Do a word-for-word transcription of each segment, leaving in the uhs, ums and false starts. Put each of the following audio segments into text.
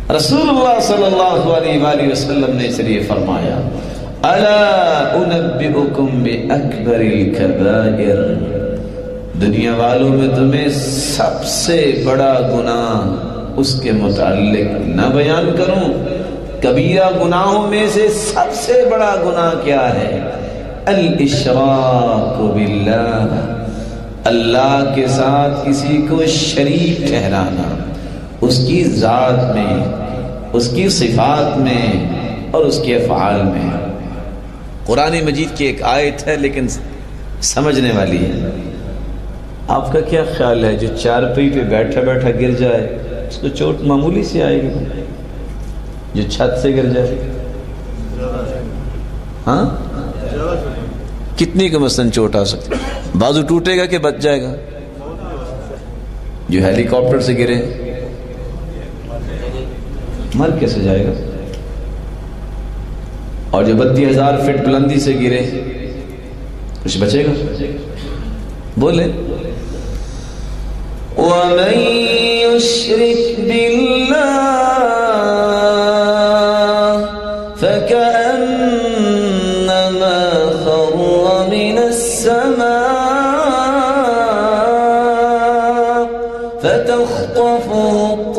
رسول اللہ صلی اللہ علیہ وآلہ وسلم نے اس لیے فرمایا الا انبئکم باکبر الکبائر، دنیا والوں میں تمہیں سب سے بڑا گناہ اس کے متعلق نہ بیان کروں؟ کبیرہ گناہوں میں سے سب سے بڑا گناہ کیا ہے؟ الاشراک باللہ، اللہ کے ساتھ کسی کو شریک ٹھہرانا، اس کی ذات میں، اس کی صفات میں اور اس کے افعال میں۔ قرآن مجید کی ایک آیت ہے لیکن سمجھنے والی ہے۔ آپ کا کیا خیال ہے جو چارپائی پہ بیٹھا بیٹھا گر جائے اس کو چوٹ معمولی سی آئے گی؟ جو چھت سے گر جائے ہاں کتنی کا مثلاً چوٹ آ سکتی؟ بازو ٹوٹے گا کہ بچ جائے گا؟ جو ہیلی کاپٹر سے گرے مر کیسے جائے گا؟ اور جو بتی ہزار فٹ بلندی سے گرے کچھ بچے گا؟ بولے وَمَن يُشْرِكْ بِاللَّهِ فَكَأَنَّمَا خَرَّ مِنَ السَّمَاءِ فَتَخْطَفُهُ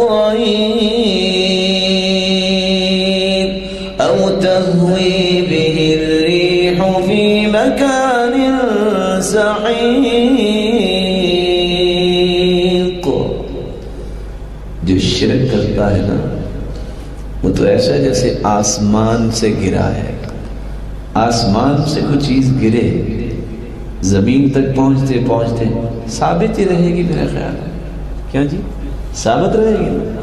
الطَّيْرُ أَوْ تَهْوِي بِهِ الرِّيحُ فِي مَكَانٍ سَحِيقٍ۔ جو شرک کرتا ہے نا وہ تو ایسا جیسے آسمان سے گرا ہے۔ آسمان سے کوئی چیز گرے زمین تک پہنچتے پہنچتے ثابت ہی رہے گی، میرا خیال ہے کیا جی؟ ثابت رہے گی نا؟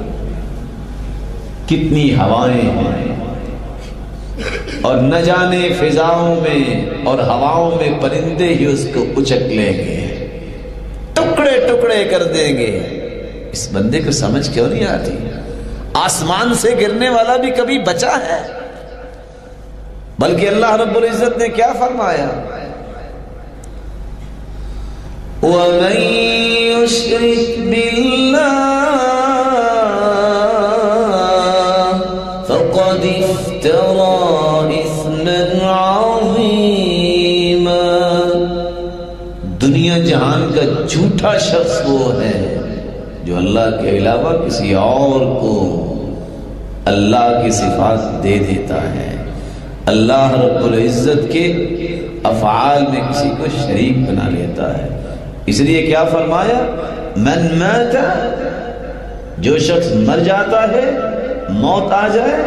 کتنی ہوائیں ہیں اور نہ جانے فضاؤں میں اور ہواؤں میں پرندے ہی اس کو اچک لیں گے، ٹکڑے ٹکڑے کر دیں گے۔ اس بندے کو سمجھ کیوں نہیں آتی؟ آسمان سے گرنے والا بھی کبھی بچا ہے؟ بلکہ اللہ رب العزت نے کیا فرمایا؟ وَمَن يُشْرِكْ بِاللَّهِ فَقَدِ افْتَرَى إِثْمًا عَظِيمًا۔ دنیا جہان کا جھوٹا شخص وہ ہے جو اللہ کے علاوہ کسی اور کو اللہ کی صفات دے دیتا ہے، اللہ رب العزت کے افعال میں کسی کو شریک بنا لیتا ہے۔ اس لیے کیا فرمایا؟ من مات، جو شخص مر جاتا ہے، موت آ جائے،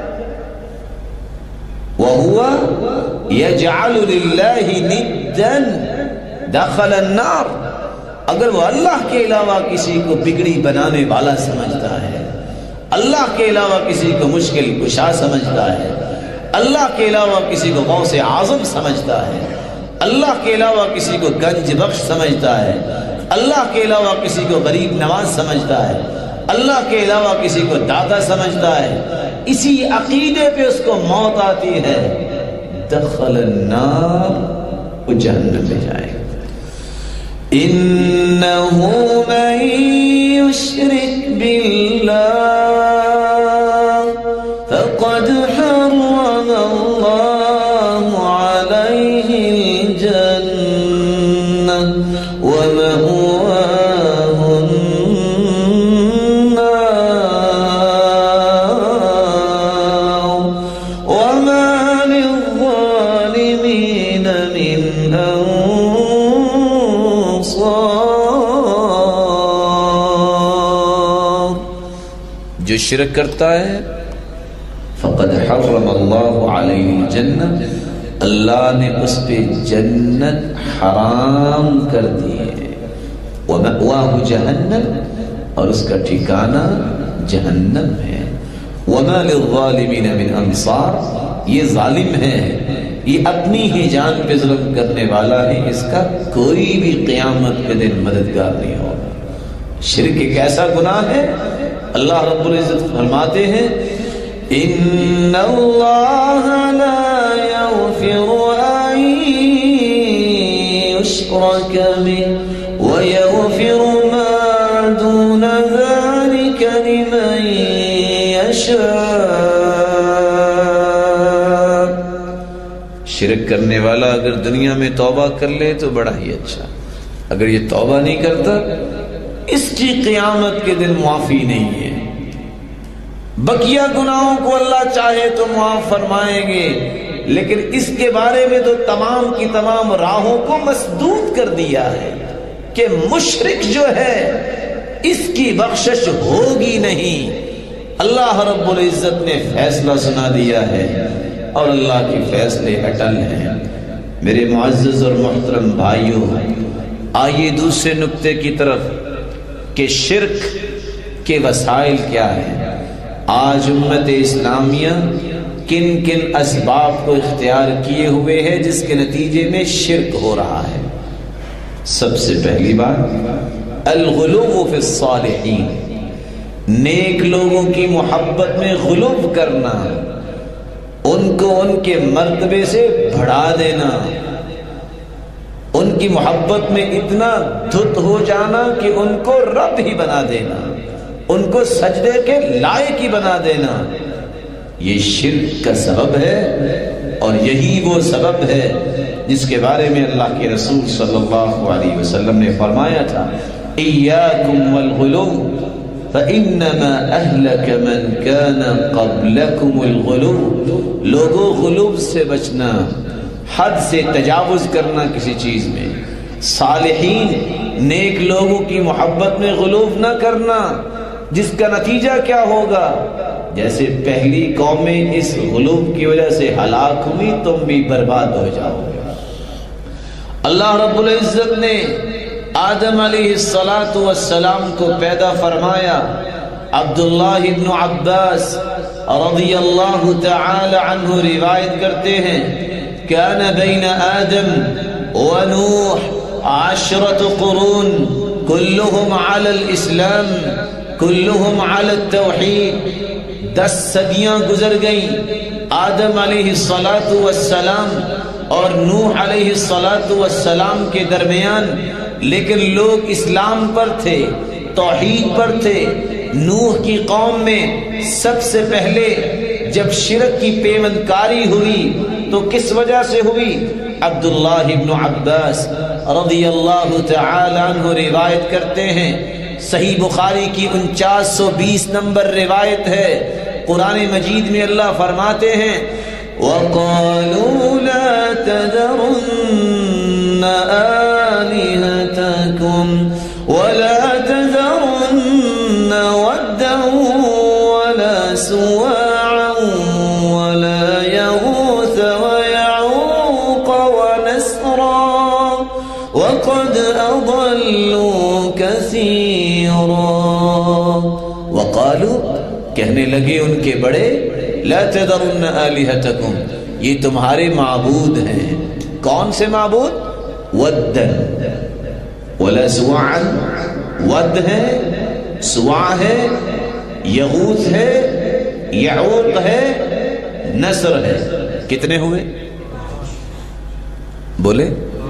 وَهُوَ يَجْعَلُ لِلَّهِ نِدًّا دَخَلَ النَّارِ، اگر وہ اللہ کے علاوہ کسی کو بگڑی بنانے والا سمجھتا ہے، اللہ کے علاوہ کسی کو مشکل کشا سمجھتا ہے، اللہ کے علاوہ کسی کو غوث اعظم سمجھتا ہے، اللہ کے علاوہ کسی کو گنج بخش سمجھتا ہے، اللہ کے علاوہ کسی کو غریب نواز سمجھتا ہے، اللہ کے علاوہ کسی کو داتا سمجھتا ہے، اسی عقیدے پہ اس کو موت آتی ہے، دخل النار، وہ جہنم میں جائے گا۔ إِنَّهُ مَن يُشْرِكْ بِاللَّهِ فَقَدْ حَرَّمَ اللَّهُ عَلَيْهِ الْجَنَّةَ وَمَأْوَاهُ النَّارُ وَمَا لِلظَّالِمِينَ مِنْ أَنصَارٍ۔ جو شرک کرتا ہے فقد حرم اللہ علیہ الجنہ، اللہ نے اس پہ جنت حرام کر دی ہے، وَمَأْوَاهُ جہنم، اور اس کا ٹھکانہ جہنم ہے، وَمَا لِلظَّالِمِينَ مِنْ أَنصَارٍ، یہ ظالم ہے، یہ اپنی ہی جان پہ ظلم کرنے والا ہے، اس کا کوئی بھی قیامت کے دن مددگار نہیں ہوگا۔ شرک ایک ایسا گناہ ہے، اللہ رب العزت فرماتے ہیں إِنَّ اللَّهَ لَا يَغْفِرُ أَن يُشْرَكَ بِهِ وَيَغْفِرُ مَا دُونَ ذَلِكَ لِمَن يشاء. شرک کرنے والا اگر دنیا میں توبہ کر لے تو بڑا ہی اچھا، اگر یہ توبہ نہیں کرتا اس کی قیامت کے دن معافی نہیں ہے. بقیہ گناہوں کو اللہ چاہے تو معاف فرمائیں گے، لیکن اس کے بارے میں تو تمام کی تمام راہوں کو مسدود کر دیا ہے کہ مشرک جو ہے اس کی بخشش ہوگی نہیں. اللہ رب العزت نے فیصلہ سنا دیا ہے اور اللہ کے فیصلے اٹل ہیں. میرے معزز اور محترم بھائیوں، آئیے دوسرے نقطے کی طرف کہ شرک کے وسائل کیا ہیں. آج امت اسلامیہ کن کن اسباب کو اختیار کیے ہوئے ہے جس کے نتیجے میں شرک ہو رہا ہے. سب سے پہلی بات الغلو فی الصالحین، نیک لوگوں کی محبت میں غلو کرنا، ان کو ان کے مرتبے سے بڑھا دینا، ان کی محبت میں اتنا دھت ہو جانا کہ ان کو رب ہی بنا دینا، ان کو سجدے کے لائق ہی بنا دینا. یہ شرک کا سبب ہے اور یہی وہ سبب ہے جس کے بارے میں اللہ کے رسول صلی اللہ علیہ وسلم نے فرمایا تھا ایاکم والغلو فانما اہلک من کان قبلکم الغلو. لوگوں غلو سے بچنا، حد سے تجاوز کرنا کسی چیز میں. صالحین نیک لوگوں کی محبت میں غلو نہ کرنا، جس کا نتیجہ کیا ہوگا؟ جیسے پہلی قومیں اس غلو کی وجہ سے ہلاک ہوئی، تم بھی برباد ہو جاؤ گے. اللہ رب العزت نے آدم علیہ الصلاۃ والسلام کو پیدا فرمایا. عبداللہ ابن عباس رضی اللہ تعالی عنہ روایت کرتے ہیں کان بین آدم ونوح عشرۃ قرون کلہم علی الاسلام کلہم علی التوحید. دس صدیاں گزر گئیں آدم علیہ الصلاۃ والسلام اور نوح علیہ الصلاۃ والسلام کے درمیان، لیکن لوگ اسلام پر تھے، توحید پر تھے. نوح کی قوم میں سب سے پہلے جب شرک کی پیوندکاری ہوئی تو کس وجہ سے ہوئی؟ عبداللہ ابن عباس رضی اللہ تعالی عنہ روایت کرتے ہیں، صحیح بخاری کی انچاس سو بیس نمبر روایت ہے. قرآن مجید میں اللہ فرماتے ہیں وَقَالُوا لَا تَذَرُنَّ آلِهَتَكُمْ وَلَا تَذَرُنَّ وَدًّا وَلَا سُوَاعًا وَلَا يَغُوثَ وَيَعُوقَ وَنَسْرًا وَقَدْ أَضَلُّوا كَثِيرًا. وَقَالُوا کہنے لگے ان کے بڑے لا تذرن آلہتکم، یہ تمہارے معبود ہیں. کون سے معبود؟ ودن ولا سواعا، ود ہے، سواع ہے، یغوث ہے، یعوق ہے، نصر ہے. کتنے ہوئے بولے؟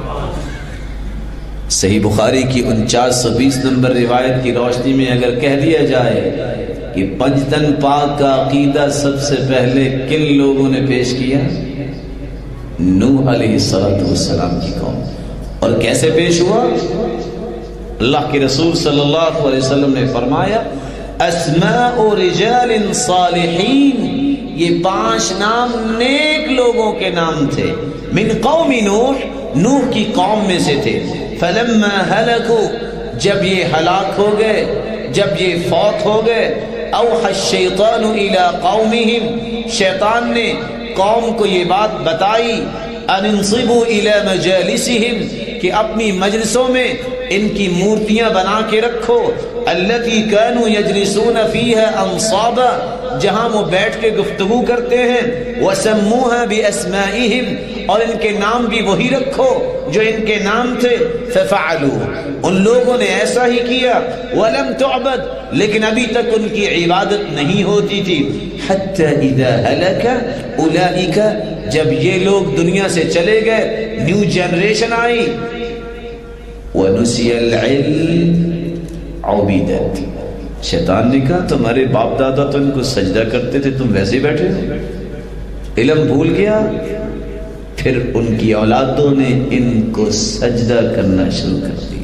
صحیح بخاری کی انچاس سو بیس نمبر روایت کی روشنی میں اگر کہہ دیا جائے کہ پنجتن پاک کا عقیدہ سب سے پہلے کن لوگوں نے پیش کیا؟ نوح علیہ السلام کی قوم. اور کیسے پیش ہوا؟ اللہ کے رسول صلی اللہ علیہ وسلم نے فرمایا اسماء رجال صالحین، یہ پانچ نام نیک لوگوں کے نام تھے. من قوم نوح، نوح کی قوم میں سے تھے. فلما ہلکوا، جب یہ ہلاک ہو گئے، جب یہ فوت ہو گئے، اوحى الشیطان الى قومهم، شیطان نے قوم کو یہ بات بتائی ان انصبوا الى مجالسهم، کہ اپنی مجلسوں میں ان کی مورتیاں بنا کے رکھو. التي كانوا يجلسون فيها انصابا، جہاں وہ بیٹھ کے گفتگو کرتے ہیں. وسموها باسمائهم، اور ان کے نام بھی وہی رکھو جو ان کے نام تھے. ففعلوا، ان لوگوں نے ایسا ہی کیا. ولم تعبد، لیکن ابھی تک ان کی عبادت نہیں ہوتی تھی. حتى اذا هلك اولئک، جب یہ لوگ دنیا سے چلے گئے، نیو جنریشن آئی. ونسی العلم عبیدت، شیطان نے کہا تمہارے باپ دادا تو ان کو سجدہ کرتے تھے، تم ویسے بیٹھے ہو؟ علم بھول گیا؟ پھر ان کی اولادوں نے ان کو سجدہ کرنا شروع کر دیا۔